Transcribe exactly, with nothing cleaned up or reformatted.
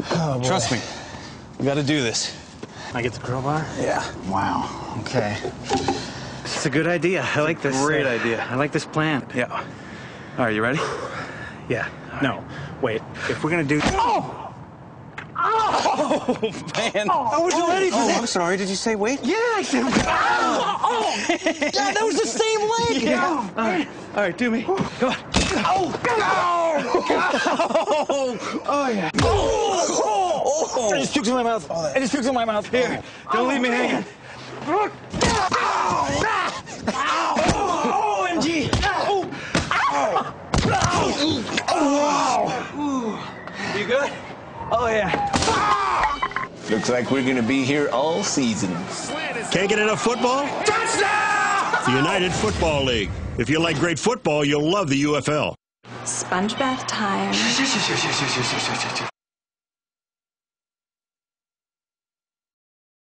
Oh, trust me. We got to do this. I get the crowbar? Yeah. Wow. Okay. It's a good idea. I like this. Great uh, idea. I like this plan. Yeah. All right, you ready? Yeah. No. Wait. If we're gonna do. Oh! Oh, man. I wasn't ready for Oh, that. I'm sorry. Did you say wait? Yeah, I said. Oh! Oh! Yeah, that was the same leg. Yeah. All right. All right, do me. Come on. Oh! Oh! Oh, yeah. Oh! Oh! I just puked in my mouth. Oh, that- I just puked in my mouth. Here, don't leave me hanging. O M G! Oh! Oh, wow. You good? Oh, yeah. Looks like we're gonna be here all season. Can't get enough football? Touchdown! The United Football League. If you like great football, you'll love the U F L. Sponge bath time.